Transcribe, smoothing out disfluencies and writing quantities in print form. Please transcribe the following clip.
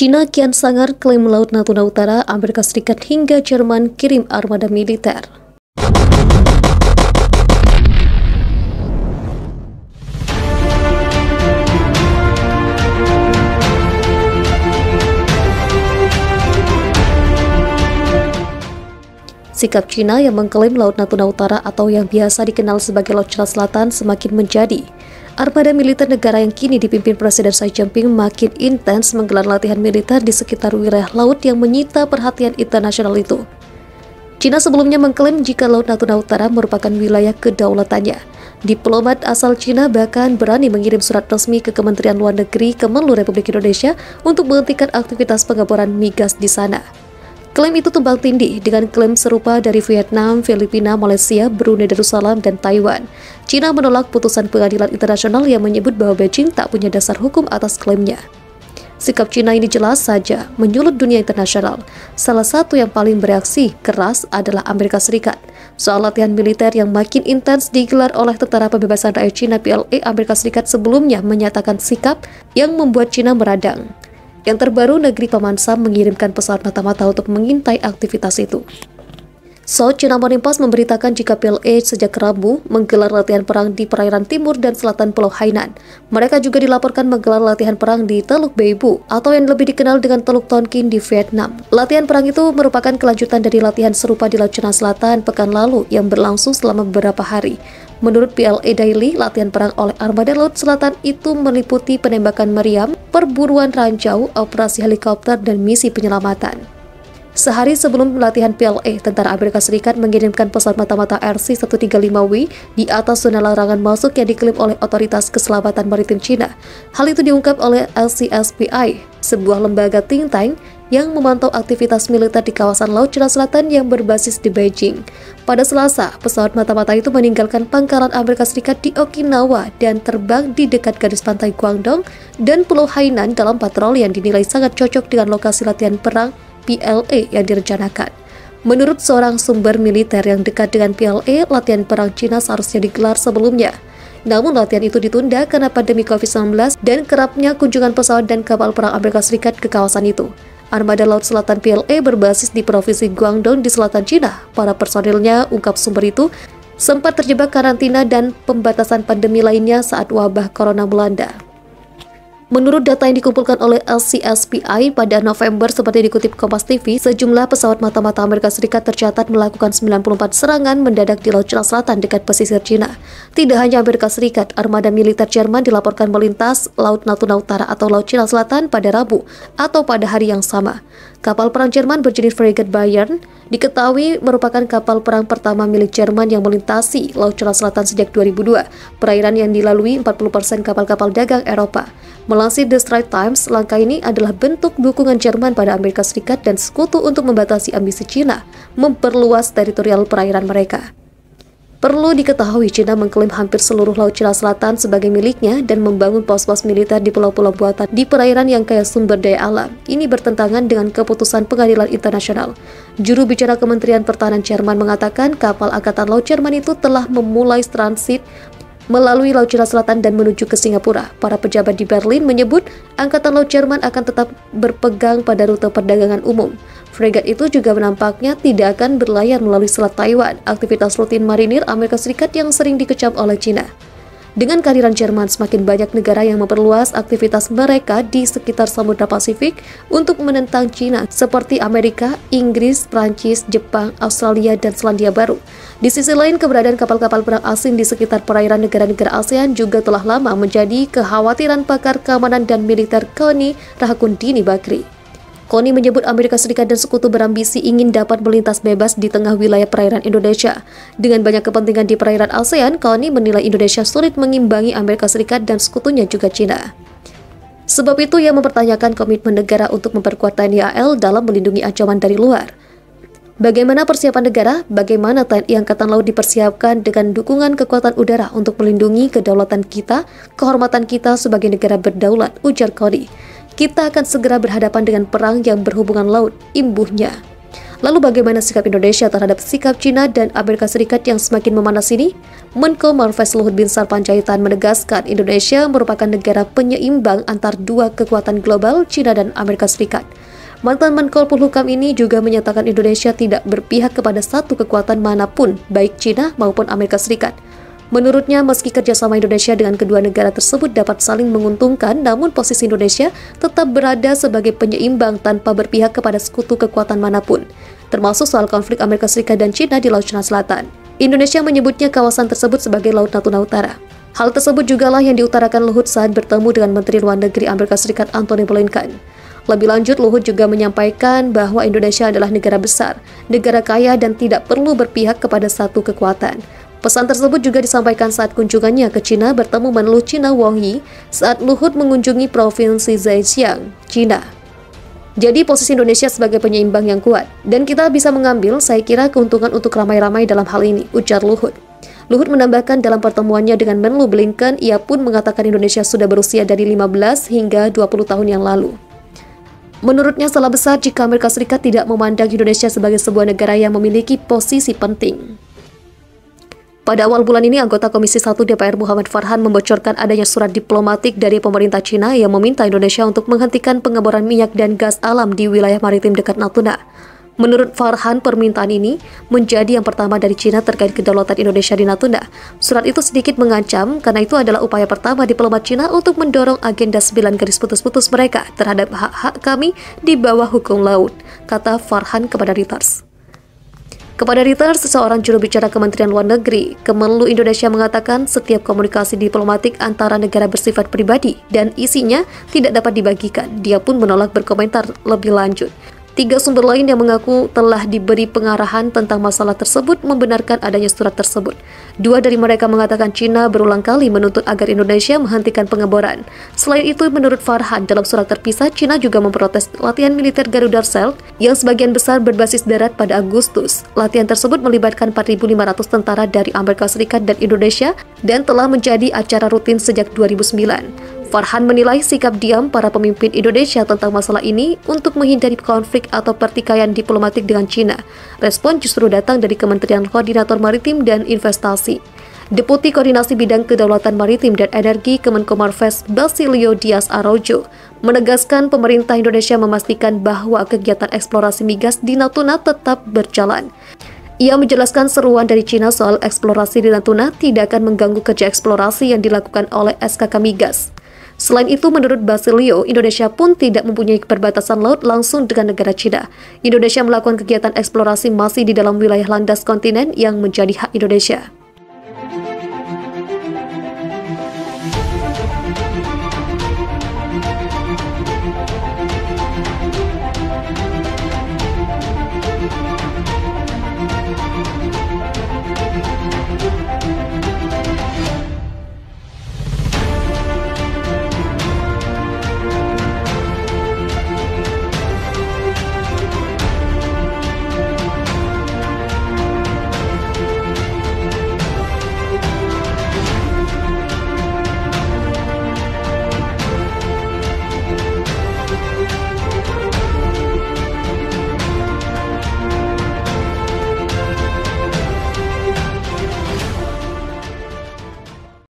Cina kian sangar klaim Laut Natuna Utara, Amerika Serikat hingga Jerman kirim armada militer. Sikap Cina yang mengklaim Laut Natuna Utara atau yang biasa dikenal sebagai Laut Cina Selatan semakin menjadi. Armada militer negara yang kini dipimpin Presiden Xi Jinping makin intens menggelar latihan militer di sekitar wilayah laut yang menyita perhatian internasional itu. Cina sebelumnya mengklaim jika Laut Natuna Utara merupakan wilayah kedaulatannya. Diplomat asal Cina bahkan berani mengirim surat resmi ke Kementerian Luar Negeri Kemenlu Republik Indonesia untuk menghentikan aktivitas pengeboran migas di sana. Klaim itu tumbang tindih dengan klaim serupa dari Vietnam, Filipina, Malaysia, Brunei Darussalam, dan Taiwan. Cina menolak putusan pengadilan internasional yang menyebut bahwa Beijing tak punya dasar hukum atas klaimnya. Sikap Cina ini jelas saja menyulut dunia internasional. Salah satu yang paling bereaksi keras adalah Amerika Serikat. Soal latihan militer yang makin intens digelar oleh Tentara Pembebasan Rakyat Cina PLA, Amerika Serikat sebelumnya menyatakan sikap yang membuat Cina meradang. Yang terbaru, negeri Paman Sam mengirimkan pesawat mata-mata untuk mengintai aktivitas itu. South China Morning Post memberitakan jika PLA sejak Rabu menggelar latihan perang di perairan timur dan selatan Pulau Hainan. Mereka juga dilaporkan menggelar latihan perang di Teluk Beibu atau yang lebih dikenal dengan Teluk Tonkin di Vietnam. Latihan perang itu merupakan kelanjutan dari latihan serupa di Laut Cina Selatan pekan lalu yang berlangsung selama beberapa hari. Menurut PLA Daily, latihan perang oleh Armada Laut Selatan itu meliputi penembakan meriam, perburuan ranjau, operasi helikopter, dan misi penyelamatan. Sehari sebelum latihan PLA, Tentara Amerika Serikat mengirimkan pesawat mata-mata RC-135W di atas zona larangan masuk yang diklaim oleh Otoritas Keselamatan Maritim Cina. Hal itu diungkap oleh LCSPI, sebuah lembaga think tank yang memantau aktivitas militer di kawasan Laut Cina Selatan yang berbasis di Beijing. Pada Selasa, pesawat mata-mata itu meninggalkan pangkalan Amerika Serikat di Okinawa dan terbang di dekat garis pantai Guangdong dan Pulau Hainan dalam patroli yang dinilai sangat cocok dengan lokasi latihan perang PLA yang direncanakan. Menurut seorang sumber militer yang dekat dengan PLA, latihan perang Cina seharusnya digelar sebelumnya. Namun latihan itu ditunda karena pandemi COVID-19 dan kerapnya kunjungan pesawat dan kapal perang Amerika Serikat ke kawasan itu. Armada Laut Selatan PLA berbasis di Provinsi Guangdong di selatan Cina. Para personilnya, ungkap sumber itu, sempat terjebak karantina dan pembatasan pandemi lainnya saat wabah corona melanda. Menurut data yang dikumpulkan oleh LCSPI pada November seperti dikutip Kompas TV, sejumlah pesawat mata-mata Amerika Serikat tercatat melakukan 94 serangan mendadak di Laut Cina Selatan dekat pesisir Cina. Tidak hanya Amerika Serikat, armada militer Jerman dilaporkan melintas Laut Natuna Utara atau Laut Cina Selatan pada Rabu atau pada hari yang sama. Kapal perang Jerman berjenis Frigate Bayern diketahui merupakan kapal perang pertama milik Jerman yang melintasi Laut Cina Selatan sejak 2002, perairan yang dilalui 40% kapal-kapal dagang Eropa. Melansir The Straits Times, langkah ini adalah bentuk dukungan Jerman pada Amerika Serikat dan sekutu untuk membatasi ambisi Cina memperluas teritorial perairan mereka. Perlu diketahui, Cina mengklaim hampir seluruh Laut Cina Selatan sebagai miliknya dan membangun pos-pos militer di pulau-pulau buatan di perairan yang kaya sumber daya alam. Ini bertentangan dengan keputusan pengadilan internasional. Juru bicara Kementerian Pertahanan Jerman mengatakan kapal Angkatan Laut Jerman itu telah memulai transit melalui Laut Cina Selatan dan menuju ke Singapura. Para pejabat di Berlin menyebut Angkatan Laut Jerman akan tetap berpegang pada rute perdagangan umum. Fregat itu juga menampaknya tidak akan berlayar melalui Selat Taiwan, aktivitas rutin marinir Amerika Serikat yang sering dikecam oleh Cina. Dengan kehadiran Jerman, semakin banyak negara yang memperluas aktivitas mereka di sekitar Samudra Pasifik untuk menentang Cina, seperti Amerika, Inggris, Prancis, Jepang, Australia, dan Selandia Baru. Di sisi lain, keberadaan kapal-kapal perang asing di sekitar perairan negara-negara ASEAN juga telah lama menjadi kekhawatiran pakar keamanan dan militer Koni Rahakundini Bakri. Koni menyebut Amerika Serikat dan sekutu berambisi ingin dapat melintas bebas di tengah wilayah perairan Indonesia. Dengan banyak kepentingan di perairan ASEAN, Koni menilai Indonesia sulit mengimbangi Amerika Serikat dan sekutunya juga Cina. Sebab itu ia mempertanyakan komitmen negara untuk memperkuat TNI AL dalam melindungi ancaman dari luar. Bagaimana persiapan negara? Bagaimana TNI Angkatan Laut dipersiapkan dengan dukungan kekuatan udara untuk melindungi kedaulatan kita, kehormatan kita sebagai negara berdaulat, ujar Koni. Kita akan segera berhadapan dengan perang yang berhubungan laut, imbuhnya. Lalu bagaimana sikap Indonesia terhadap sikap China dan Amerika Serikat yang semakin memanas ini? Menko Marves Luhut Binsar Panjaitan menegaskan Indonesia merupakan negara penyeimbang antar dua kekuatan global, China dan Amerika Serikat. Mantan Menko Polhukam ini juga menyatakan Indonesia tidak berpihak kepada satu kekuatan manapun, baik China maupun Amerika Serikat. Menurutnya, meski kerjasama Indonesia dengan kedua negara tersebut dapat saling menguntungkan, namun posisi Indonesia tetap berada sebagai penyeimbang tanpa berpihak kepada sekutu kekuatan manapun, termasuk soal konflik Amerika Serikat dan China di Laut Cina Selatan. Indonesia menyebutnya kawasan tersebut sebagai Laut Natuna Utara. Hal tersebut jugalah yang diutarakan Luhut saat bertemu dengan Menteri Luar Negeri Amerika Serikat Antony Blinken. Lebih lanjut, Luhut juga menyampaikan bahwa Indonesia adalah negara besar, negara kaya dan tidak perlu berpihak kepada satu kekuatan. Pesan tersebut juga disampaikan saat kunjungannya ke China bertemu Menlu China Wang Yi saat Luhut mengunjungi Provinsi Zhejiang, China. Jadi posisi Indonesia sebagai penyeimbang yang kuat, dan kita bisa mengambil, saya kira, keuntungan untuk ramai-ramai dalam hal ini, ujar Luhut. Luhut menambahkan dalam pertemuannya dengan Menlu Blinken, ia pun mengatakan Indonesia sudah berusia dari 15 hingga 20 tahun yang lalu. Menurutnya salah besar jika Amerika Serikat tidak memandang Indonesia sebagai sebuah negara yang memiliki posisi penting. Pada awal bulan ini, anggota Komisi 1 DPR Muhammad Farhan membocorkan adanya surat diplomatik dari pemerintah China yang meminta Indonesia untuk menghentikan pengeboran minyak dan gas alam di wilayah maritim dekat Natuna. Menurut Farhan, permintaan ini menjadi yang pertama dari China terkait kedaulatan Indonesia di Natuna. Surat itu sedikit mengancam karena itu adalah upaya pertama diplomat China untuk mendorong agenda 9 garis putus-putus mereka terhadap hak-hak kami di bawah hukum laut, kata Farhan kepada Reuters. Kepada Reuters, seorang juru bicara Kementerian Luar Negeri, Kemenlu Indonesia mengatakan setiap komunikasi diplomatik antara negara bersifat pribadi dan isinya tidak dapat dibagikan. Dia pun menolak berkomentar lebih lanjut. 3 sumber lain yang mengaku telah diberi pengarahan tentang masalah tersebut membenarkan adanya surat tersebut. 2 dari mereka mengatakan China berulang kali menuntut agar Indonesia menghentikan pengeboran. Selain itu, menurut Farhan, dalam surat terpisah, China juga memprotes latihan militer Garuda Shield yang sebagian besar berbasis darat pada Agustus. Latihan tersebut melibatkan 4.500 tentara dari Amerika Serikat dan Indonesia dan telah menjadi acara rutin sejak 2009. Farhan menilai sikap diam para pemimpin Indonesia tentang masalah ini untuk menghindari konflik atau pertikaian diplomatik dengan China. Respon justru datang dari Kementerian Koordinator Maritim dan Investasi. Deputi Koordinasi Bidang Kedaulatan Maritim dan Energi Kemenko Marves Basilio Dias Araujo menegaskan pemerintah Indonesia memastikan bahwa kegiatan eksplorasi migas di Natuna tetap berjalan. Ia menjelaskan seruan dari China soal eksplorasi di Natuna tidak akan mengganggu kerja eksplorasi yang dilakukan oleh SKK Migas. Selain itu, menurut Basilio, Indonesia pun tidak mempunyai perbatasan laut langsung dengan negara China. Indonesia melakukan kegiatan eksplorasi masih di dalam wilayah landas kontinen yang menjadi hak Indonesia.